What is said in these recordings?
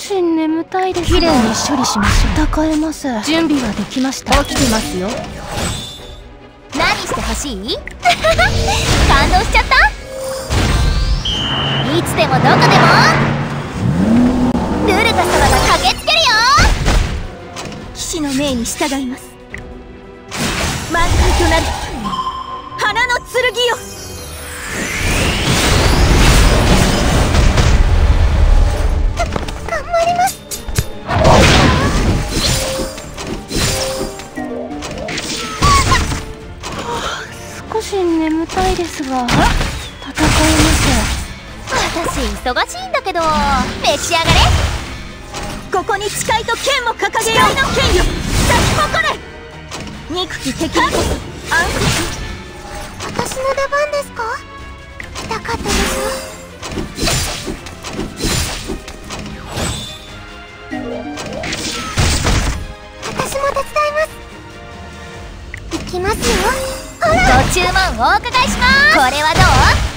し眠たいですが、綺麗に処理しましょう。戦えます。準備はできました。起きてますよ。 何してほしい？感動しちゃった？いつでもどこでもルルカ様が駆けつけるよ。騎士の命に従います。満開となる花の剣よ。頑張ります。 少し眠たいですが、戦えます。 私忙しいんだけど召し上がれ。ここに誓いと剣も掲げよう。誓いの剣よ、咲き誇れ。憎き敵にこそ安息。私の出番ですか？来たかったでしょ。私も手伝います。行きますよ。ほら、ご注文お伺いします。これはどう？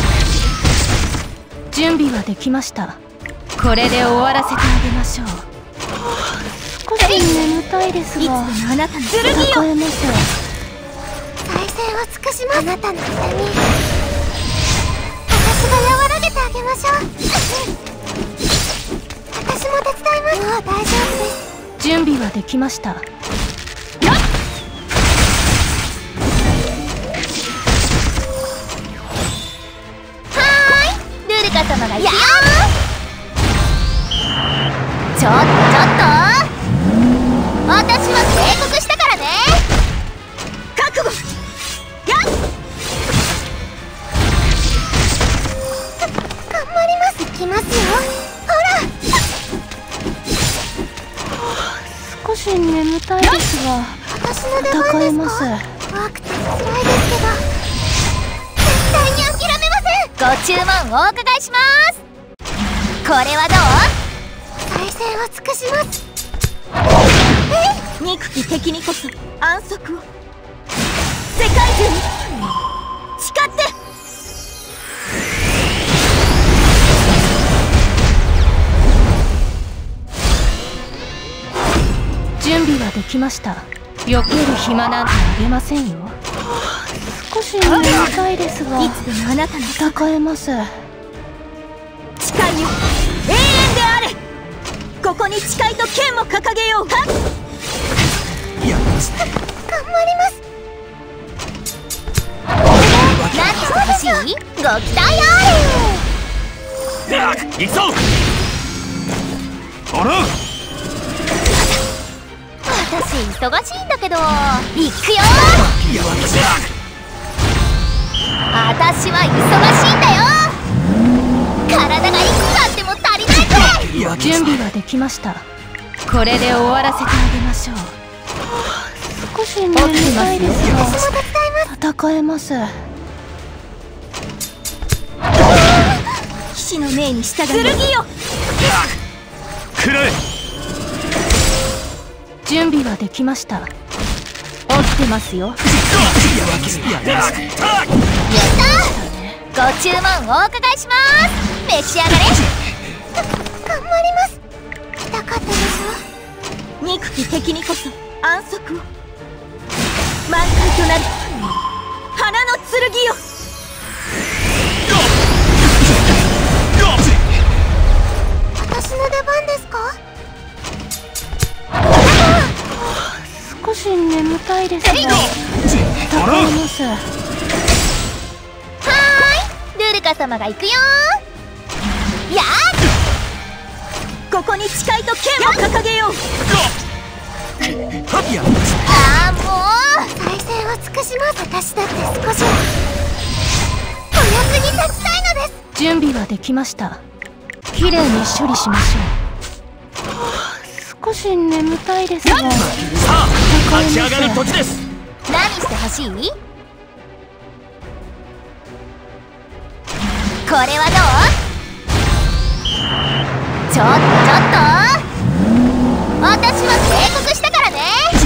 準備はできました。これで終わらせてあげましょう。少し眠たいですが、いつでもあなたの剣よ、戦えます。 再生を尽くします。あなたの痛み、私が和らげてあげましょう。私も手伝います。もう大丈夫です。 準備はできました。 様がいるよ。ちょっと私は警告したからね。覚悟。やっ、頑張ります。行きますよ。 ほら、少し眠たいですが、 私の出番ですか？ 戦えます。 怖くて辛いですけど絶対に諦めません。ご注文お伺いします。これはどう？再生を尽くします。憎き敵にこそ安息を。世界中に誓って。 準備はできました。避ける暇なんてあげませんよ。少し眠たいですが、 いつでもあなたの戦えます。 誓いよ、永遠であれ。ここに誓いと剣も掲げよう。はっ、 やります。 頑張ります。何してほしい？ご期待あれ。 行くぞ。おら、 私忙しいんだけど行くよ。 やわせ。 私は忙しいんだよ。体がいくつあっても足りないって。 準備はできました。これで終わらせてあげましょう。少し眠たいですが、戦えます。 騎士の命に従う。剣よ、 くらえ。 準備はできました。起きてますよ。 やったー。ご注文お伺いします。召し上がれ。頑張ります。来たかったでしょ。憎き敵にこそ安息を。満開となる花の剣よ。私の出番ですか？ 少し眠たいですが、戦えます。 ルルカ様が行くよ。やー、ここに誓いと剣を掲げよう。ああ、もう再生を尽くします。私だって少しお役に立ちたいのです。 準備はできました。きれいに処理しましょう。少し眠たいですが、 さあ立ち上がる時です。 何してほしい？これはどう？ちょっと私は警告したからね。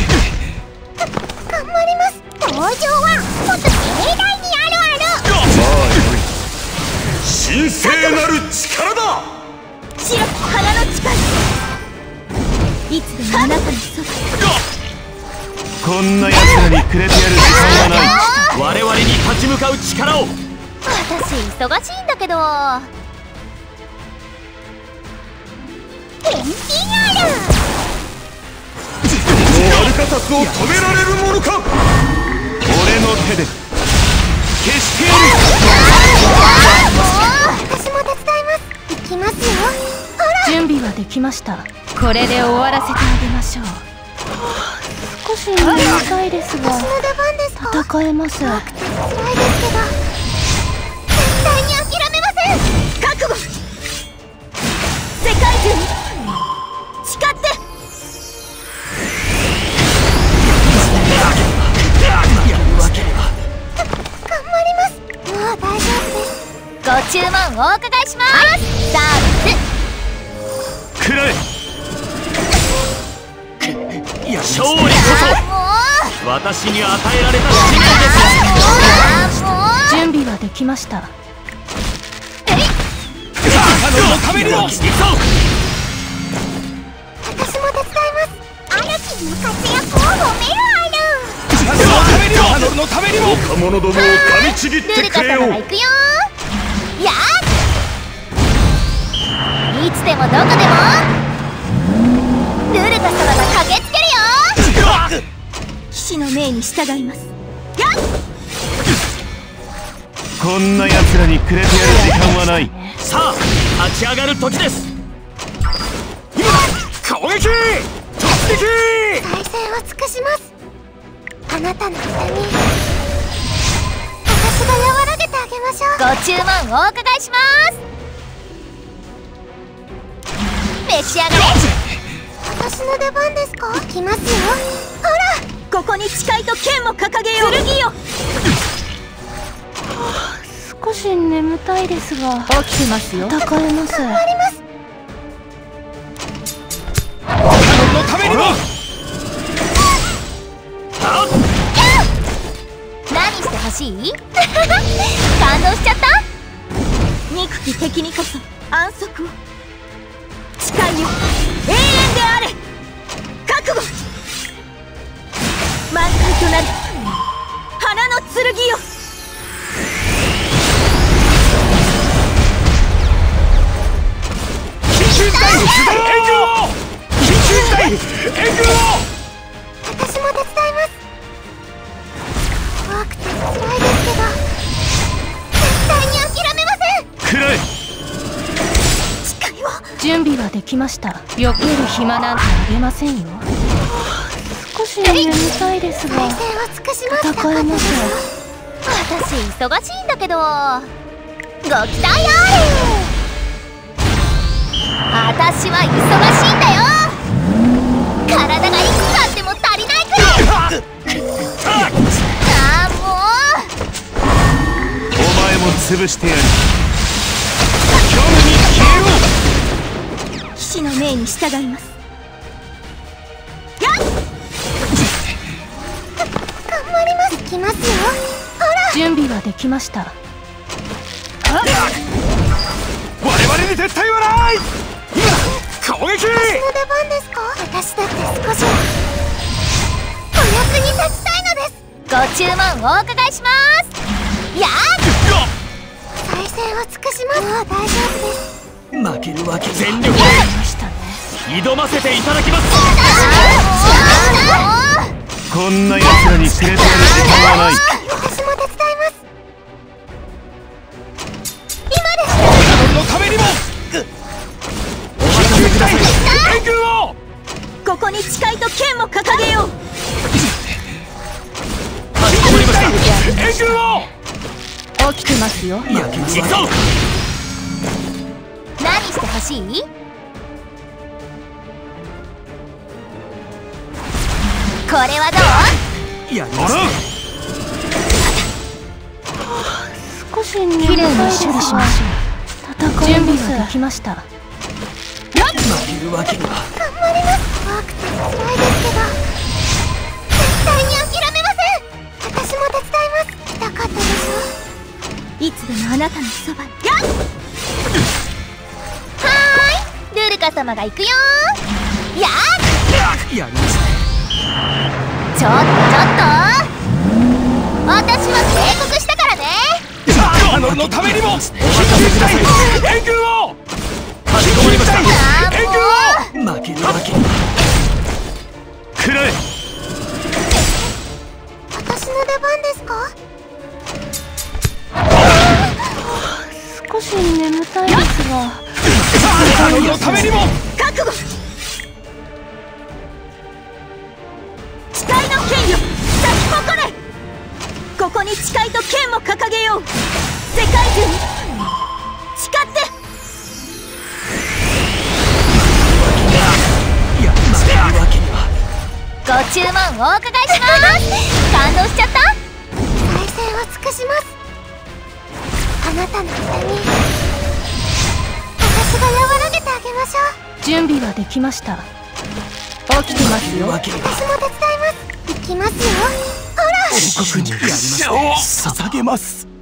頑張ります。登場はもっと盛大にあるある。 神聖なる力だ。 白き花の誓い、いつでもあなたのそば。 こんな奴らにくれてやる時間はない。我々に立ち向かう力を。 私忙しいんだけど。ペンキある。 アルカサスを止められるものか。俺の手で消してやる。 私も手伝います。行きますよ。ほら、 準備はできました。これで終わらせてあげましょう。少し眠たいですが、 私の出番ですか。 戦えます。 辛いですけど、絶対に諦めません。覚悟。世界中に誓って。 やるわけには。 頑張ります。もう大丈夫です。ご注文お伺いします。サービス。 くらえ。勝利こそ私に与えられた使命です。 準備はできました。 彼女のためにも行くぞ。 私も手伝います。アルキの活躍を褒める彼女のためにも若者どもを噛みちぎってくれよ。 ルルカ様が行くよ。やー、いつでもどこでもルルカ様が駆けつけるよ。騎士の命に従います。やっ、 こんな奴らにくれてやる時間はない。さあ立ち上がる時です。今攻撃突撃。 再生を尽くします。あなたの痛み、私が和らげてあげましょう。ご注文お伺いします。召し上がれ。私の出番ですか。行きますよ。ほら、ここに誓いと剣も掲げよう。剣よ。 少し眠たいですが、起きてますよ。戦えます。 頑張ります。 彼女のためにも。 何してほしい？感動しちゃった？憎き敵にこそ安息を。誓いよ、永遠であれ。覚悟。満開となる花の剣よ。 緊急事態援軍を。緊急事態援軍を。 私も手伝います。怖くて辛いですけど、絶対に諦めません。 くらえ。 誓いを。 準備はできました。避ける暇なんてあげませんよ。少し眠たいですが、 再生を尽くします。 戦えます。 私忙しいんだけど、ご期待あれ。私は忙しいんだよ。体がいくらあっても足りないくらい。ああ、もう。 お前も潰してやる。虚無に消えろ。 騎士の命に従います。やっ、頑張ります。行きますよ。ほら、 準備はできました。 我々に絶対はない。今攻撃。 私の出番ですか。私だって少しはお役に立ちたいのです。ご注文お伺いします。やっ、再生を尽くします。もう大丈夫です。 負けるわけ全力でましたね。 挑ませていただきます。 あー、 こんな奴らにくれてやる時間はない。 私も手伝います。今です。 彼女のためにも。お任せください。援軍を。 ここに誓いと剣も掲げよう。 かしこまりました。援軍を。 起きてますよ。 行くぞ。 何してほしい？これはどう？ やりますね。 少し眠たいですが、戦えます。できました。 負けるわけには。 頑張ります。怖くて辛いですけど、絶対に諦めません。私も手伝います。来たかったでしょ。いつでもあなたのそばに。やっ、はーい、 カ様が行くよー。ややりますね。 ちょっと私は警告したからね。 カノルのためにもお任せください。援軍をかしこまりました。援軍を負けるわけくらえ。 私の出番ですか？ 少し眠たいですが。 カノルのためにも覚悟。誓いの剣よ、咲き誇れ。ここに誓いと剣も掲げよう。世界中に誓って。 いや、負けるわけには。 ご注文お伺いします。感動しちゃった。再生を尽くします。あなたの痛み、私が和らげてあげましょう。 準備はできました。起きてますよ。 私も手伝います。行きますよ。ほら、 王国にやります。捧げます。